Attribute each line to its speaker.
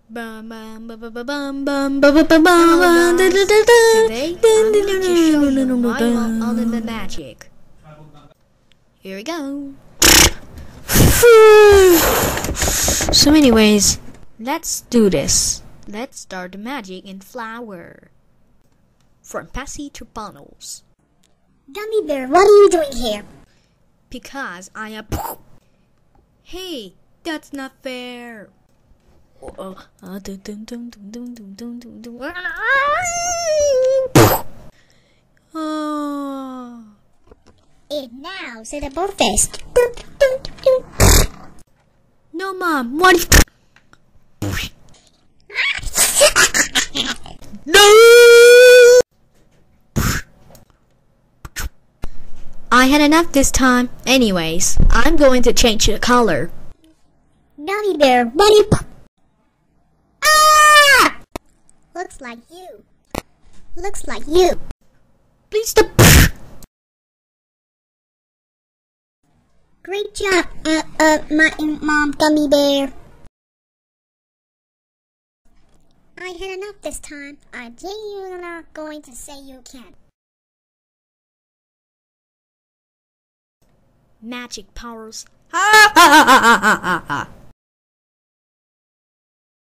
Speaker 1: Bum, bum, bum, bum, bum, bum, bum, bum, bum, bum. Today, I'm going to show you my all in the magic. Here we go. So anyways, let's do this. Let's start the magic in flower. From Passy to Bottles.
Speaker 2: Gummy Bear, what are you doing here?
Speaker 1: Because I am... Hey, that's not fair.
Speaker 2: And now, set up our fist.
Speaker 1: No, Mom, what if... No! I had enough this time. Anyways, I'm going to change the color.
Speaker 2: Gummy Bear, buddy. Ah! Looks like you. Looks like you.
Speaker 1: Please stop.
Speaker 2: Great job, my mom, Gummy Bear. I had enough this time. I genuinely not going to say you can.
Speaker 1: Magic powers. Ha ha ha ha ha ha ha.